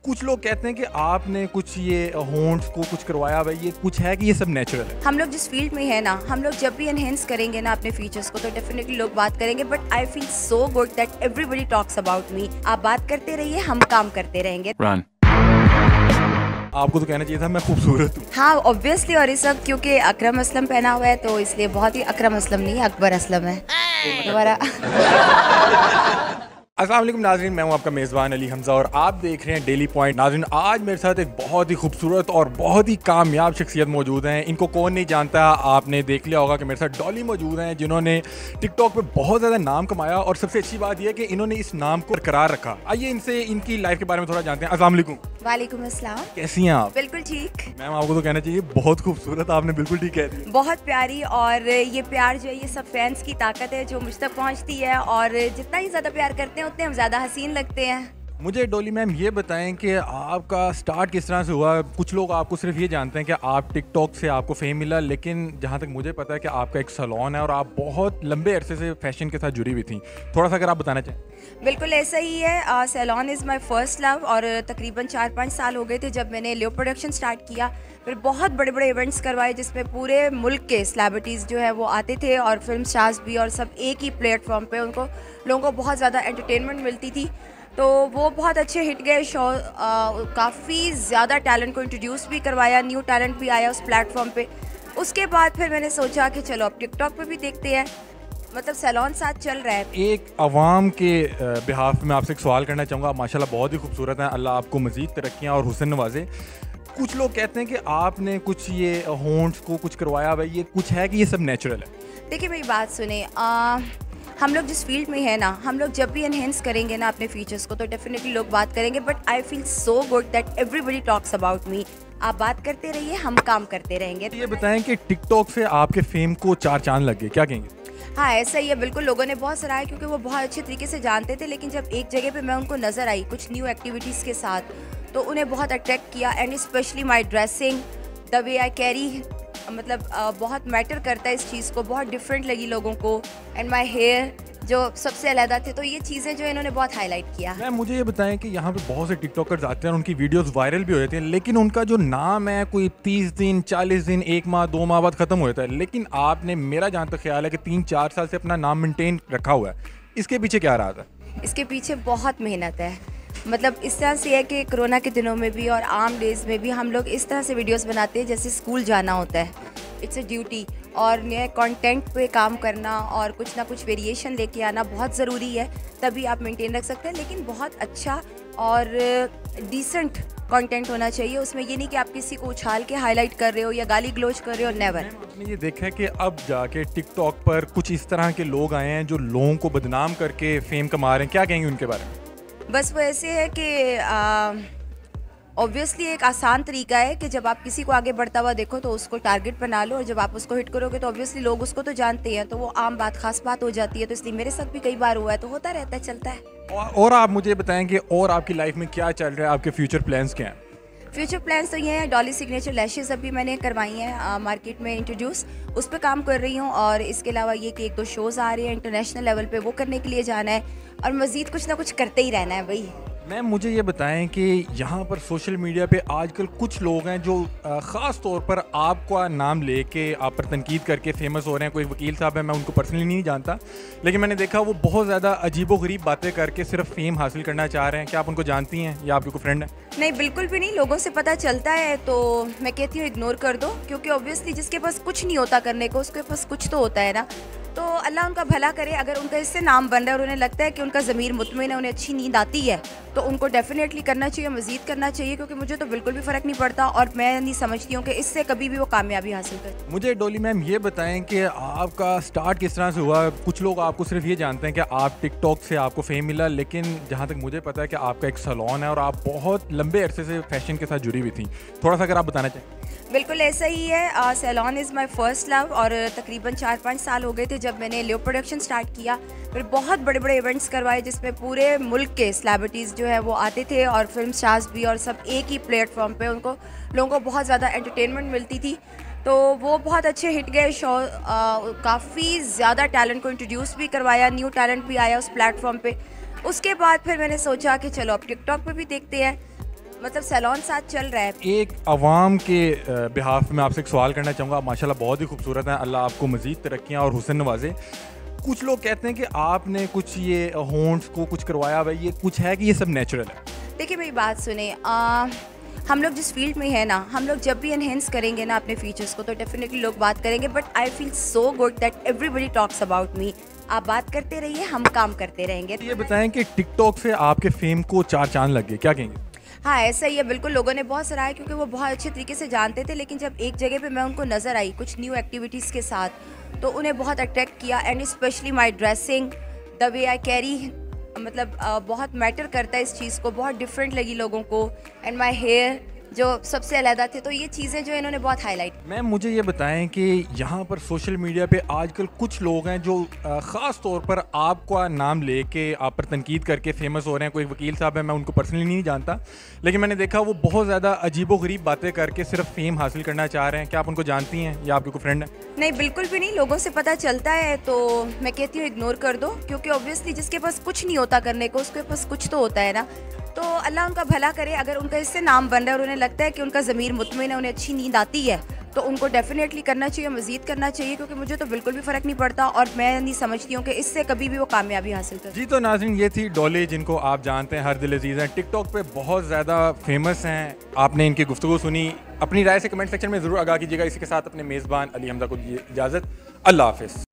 कुछ लोग कहते हैं कि आपने कुछ ये होंट्स को कुछ करवाया हुआ है, ये कुछ है कि ये सब नेचुरल है। हम लोग जिस फील्ड में है ना, हम लोग जब भी एनहेंस करेंगे ना अपने फीचर्स को तो डेफिनेटली लोग बात करेंगे, but I feel so good that everybody talks about me. आप बात करते रहिए, हम काम करते रहेंगे। Run. आपको तो कहना चाहिए था मैं खूबसूरत हूँ। हाँ ऑब्वियसली, और ये सब क्योंकि अकरम असलम पहना हुआ है तो इसलिए बहुत ही अकरम असलम नहीं, अकबर असलम है दोबारा। अस्सलाम वालेकुम नाज़रीन, मैं हूं आपका मेज़बान अली हमज़ा और आप देख रहे हैं डेली पॉइंट। नाज़रीन, आज मेरे साथ एक बहुत ही खूबसूरत और बहुत ही कामयाब शख्सियत मौजूद हैं। इनको कौन नहीं जानता, आपने देख लिया होगा कि मेरे साथ डॉली मौजूद हैं जिन्होंने टिकटॉक पे बहुत ज़्यादा नाम कमाया और सबसे अच्छी बात यह है कि इन्होंने इस नाम को बरकरार रखा। आइए इनसे इनकी लाइफ के बारे में थोड़ा जानते हैं। अस्सलाम वालेकुम। वालेकुम अस्सलाम। कैसी हैं आप? बिल्कुल ठीक। मैम, आपको तो कहना चाहिए बहुत खूबसूरत, आपने बिल्कुल ठीक कह दिया। बहुत प्यारी, और ये प्यार जो है ये सब फैंस की ताकत है जो मुझ तक पहुंचती है, और जितना ही ज़्यादा प्यार करते हैं उतने हम ज़्यादा हसीन लगते हैं। मुझे डोली मैम ये बताएं कि आपका स्टार्ट किस तरह से हुआ। कुछ लोग आपको सिर्फ ये जानते हैं कि आप टिकटॉक से आपको फेम मिला, लेकिन जहाँ तक मुझे पता है कि आपका एक सैलून है और आप बहुत लंबे अरसे से फैशन के साथ जुड़ी हुई थी। थोड़ा सा अगर आप बताना चाहें। बिल्कुल ऐसा ही है। Salon is my first love, और तकरीबन 4-5 साल हो गए थे जब मैंने लियो प्रोडक्शन स्टार्ट किया। फिर बहुत बड़े बड़े इवेंट्स करवाए जिसमें पूरे मुल्क के सेलिब्रिटीज़ जो है वो आते थे, और फिल्म स्टार्स भी, और सब एक ही प्लेटफॉर्म पे उनको लोगों को बहुत ज़्यादा एंटरटेनमेंट मिलती थी। तो वो बहुत अच्छे हिट गए शो। काफ़ी ज़्यादा टैलेंट को इंट्रोड्यूस भी करवाया, न्यू टैलेंट भी आया उस प्लेटफॉर्म पे। उसके बाद फिर मैंने सोचा कि चलो अब टिकटॉक पे भी देखते हैं, मतलब सैलून साथ चल रहा है। एक अवाम के बिहाफ में आपसे एक सवाल करना चाहूँगा। आप माशाल्लाह बहुत ही खूबसूरत हैं, अल्लाह आपको मज़ीद तरक्कियाँ और हुस्न नवाजे। कुछ लोग कहते हैं कि आपने कुछ ये होंट्स को कुछ करवाया हुआ है, ये कुछ है कि ये सब नेचुरल है। देखिए मेरी बात सुने, हम लोग जिस फील्ड में है ना, हम लोग जब भी एनहेंस करेंगे ना अपने फीचर्स को तो डेफिनेटली लोग बात करेंगे, but I feel so good that everybody talks about me. आप बात करते रहिए, हम काम करते रहेंगे। ये बताएं कि टिकटॉक से आपके फेम को 4 चांद लग गए, क्या कहेंगे? हाँ ऐसा ही है, बिल्कुल लोगों ने बहुत सराहा क्योंकि वो बहुत अच्छे तरीके से जानते थे, लेकिन जब एक जगह पे मैं उनको नज़र आई कुछ न्यू एक्टिविटीज़ के साथ तो उन्हें बहुत अट्रैक्ट किया। And specially my dressing, the way I carry, मतलब बहुत मैटर करता है इस चीज़ को, बहुत डिफरेंट लगी लोगों को। एंड माई हेयर जो सबसे अलग थे, तो ये चीज़ें जो इन्होंने बहुत हाईलाइट किया। मैम, मुझे ये बताएं कि यहाँ पे बहुत से टिकटॉकर्स आते हैं और उनकी वीडियोस वायरल भी हो जाती हैं, लेकिन उनका जो नाम है कोई 30 दिन, 40 दिन, 1 माह, 2 माह बाद ख़त्म हो जाता है। लेकिन आपने, मेरा जहाँ तक ख्याल है कि 3-4 साल से अपना नाम मेंटेन रखा हुआ है। इसके पीछे क्या रहा था? इसके पीछे बहुत मेहनत है। मतलब इस तरह से है कि कोरोना के दिनों में भी और आम डेज़ में भी हम लोग इस तरह से वीडियोस बनाते हैं जैसे स्कूल जाना होता है। इट्स अ ड्यूटी, और नए कंटेंट पे काम करना और कुछ ना कुछ वेरिएशन लेके आना बहुत ज़रूरी है, तभी आप मेंटेन रख सकते हैं। लेकिन बहुत अच्छा और डिसेंट कंटेंट होना चाहिए उसमें। ये नहीं कि आप किसी को उछाल के हाईलाइट कर रहे हो या गाली गलौज कर रहे हो, नेवर। आपने ये देखा है कि अब जाके टिकटॉक पर कुछ इस तरह के लोग आए हैं जो लोगों को बदनाम करके फेम कमा रहे हैं, क्या कहेंगे उनके बारे में? बस वो ऐसे है कि ऑब्वियसली एक आसान तरीका है कि जब आप किसी को आगे बढ़ता हुआ देखो तो उसको टारगेट बना लो, और जब आप उसको हिट करोगे तो ऑब्वियसली लोग उसको तो जानते हैं, तो वो आम बात, खास बात हो जाती है। तो इसलिए मेरे साथ भी कई बार हुआ है, तो होता रहता है, चलता है। और आप मुझे बताएं कि और आपकी लाइफ में क्या चल रहा है, आपके फ्यूचर प्लान्स क्या हैं? फ्यूचर प्लान्स तो ये हैं, डॉली सिग्नेचर लैशेस अभी मैंने करवाई हैं मार्केट में इंट्रोड्यूस, उस पर काम कर रही हूँ। और इसके अलावा ये कि 1-2 शोज़ आ रहे हैं इंटरनेशनल लेवल पे, वो करने के लिए जाना है, और मज़ीद कुछ ना कुछ करते ही रहना है भाई। मैम, मुझे ये बताएं कि यहाँ पर सोशल मीडिया पे आजकल कुछ लोग हैं जो ख़ास तौर पर आपका नाम लेके आप पर तनकीद करके फेमस हो रहे हैं। कोई वकील साहब है, मैं उनको पर्सनली नहीं जानता, लेकिन मैंने देखा वो बहुत ज़्यादा अजीबोगरीब बातें करके सिर्फ फेम हासिल करना चाह रहे हैं। क्या आप उनको जानती हैं या आपके कोई फ्रेंड है? नहीं, बिल्कुल भी नहीं। लोगों से पता चलता है तो मैं कहती हूँ इग्नोर कर दो, क्योंकि ऑब्वियसली जिसके पास कुछ नहीं होता करने को उसके पास कुछ तो होता है ना। तो अल्लाह उनका भला करे। अगर उनका इससे नाम बन रहा है और उन्हें लगता है कि उनका ज़मीर मुतमईन है, उन्हें अच्छी नींद आती है, तो उनको डेफिनेटली करना चाहिए, मज़ीद करना चाहिए, क्योंकि मुझे तो बिल्कुल भी फ़र्क नहीं पड़ता, और मैं नहीं समझती हूँ कि इससे कभी भी वो कामयाबी हासिल कर। मुझे डोली मैम ये बताएं कि आपका स्टार्ट किस तरह से हुआ। कुछ लोग आपको सिर्फ ये जानते हैं कि आप टिकटॉक से आपको फेम मिला, लेकिन जहाँ तक मुझे पता है कि आपका एक सैलून है और आप बहुत लंबे अरसे से फैशन के साथ जुड़ी हुई थी। थोड़ा सा अगर आप बताना चाहें। बिल्कुल ऐसा ही है। Salon is my first love, और तकरीबन 4-5 साल हो गए थे जब मैंने लियो प्रोडक्शन स्टार्ट किया। फिर बहुत बड़े बड़े इवेंट्स करवाए जिसमें पूरे मुल्क के सेलिब्रिटीज़ जो है वो आते थे, और फिल्म स्टार्स भी, और सब एक ही प्लेटफॉर्म पे उनको लोगों को बहुत ज़्यादा एंटरटेनमेंट मिलती थी। तो वो बहुत अच्छे हिट गए शो। काफ़ी ज़्यादा टैलेंट को इंट्रोड्यूस भी करवाया, न्यू टैलेंट भी आया उस प्लेटफॉर्म पे। उसके बाद फिर मैंने सोचा कि चलो अब टिकटॉक पे भी देखते हैं, मतलब सैलून साथ चल रहा है। एक आवाम के बिहाफ में आपसे एक सवाल करना चाहूँगा। आप माशाल्लाह बहुत ही खूबसूरत हैं, अल्लाह आपको मज़ीद तरक्कियाँ और हुस्न नवाजे। कुछ लोग कहते हैं कि आपने कुछ ये होंट्स को कुछ करवाया हुआ है, ये कुछ है कि ये सब नेचुरल है? देखिए मेरी बात सुने, हम लोग जिस फील्ड में है ना, हम लोग जब भी एनहेंस करेंगे ना अपने फीचर्स को तो डेफिनेटली लोग बात करेंगे, but I feel so good that everybody talks about me. आप बात करते रहिए, हम काम करते रहेंगे। ये बताएं कि टिकटॉक से आपके फेम को 4 चांद लग गए, क्या कहेंगे? हाँ ऐसा ही है, बिल्कुल लोगों ने बहुत सराहा क्योंकि वो बहुत अच्छे तरीके से जानते थे, लेकिन जब एक जगह पे मैं उनको नज़र आई कुछ न्यू एक्टिविटीज़ के साथ तो उन्हें बहुत अट्रैक्ट किया। And specially my dressing, the way I carry, मतलब बहुत मैटर करता है इस चीज़ को, बहुत डिफरेंट लगी लोगों को। एंड माई हेयर जो सबसे अलग थे, तो ये चीज़ें जो इन्होंने बहुत हाईलाइट। मैम मुझे ये बताएं कि यहाँ पर सोशल मीडिया पे आजकल कुछ लोग हैं जो ख़ास तौर पर आपका नाम लेके आप पर तनकीद करके फेमस हो रहे हैं। कोई वकील साहब है, मैं उनको पर्सनली नहीं जानता, लेकिन मैंने देखा वो बहुत ज़्यादा अजीबोगरीब बातें करके सिर्फ फेम हासिल करना चाह रहे हैं। क्या आप उनको जानती हैं या आपके कोई फ्रेंड है? नहीं बिल्कुल भी नहीं, लोगों से पता चलता है तो मैं कहती हूँ इग्नोर कर दो, क्योंकि ऑब्वियसली जिसके पास कुछ नहीं होता करने को उसके पास कुछ तो होता है ना। तो अल्लाह उनका भला करे, अगर उनका इससे नाम बन रहा है और उन्हें लगता है कि उनका ज़मीर मुतमईन है, उन्हें अच्छी नींद आती है, तो उनको डेफिनेटली करना चाहिए, मज़ीद करना चाहिए, क्योंकि मुझे तो बिल्कुल भी फ़र्क नहीं पड़ता और मैं नहीं समझती हूँ कि इससे कभी भी वो कामयाबी हासिल कर। जी तो नाज़रीन, ये थी डॉली, जिनको आप जानते हैं हर दिल अजीज़ हैं, टिकटॉक पे बहुत ज़्यादा फेमस हैं। आपने इनकी गुफ्तगू सुनी, अपनी राय से कमेंट सेक्शन में ज़रूर आगाह कीजिएगा। इसी के साथ अपने मेज़बान अली हमजा को दीजिए इजाज़त। अल्लाह हाफ़िज़।